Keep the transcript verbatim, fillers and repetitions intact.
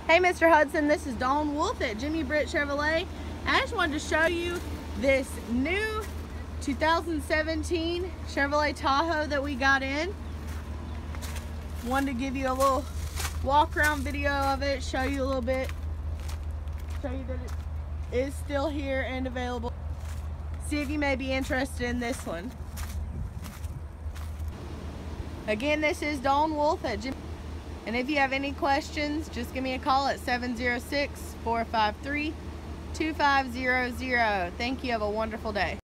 Hey Mister Hudson, this is Dawn Wolf at Jimmy Britt Chevrolet. I just wanted to show you this new two thousand seventeen Chevrolet Tahoe that we got in. Wanted to give you a little walk around video of it, show you a little bit, show you that it is still here and available. See if you may be interested in this one. Again, this is Dawn Wolf at Jimmy. And if you have any questions, just give me a call at seven zero six, four five three, two five zero zero. Thank you. Have a wonderful day.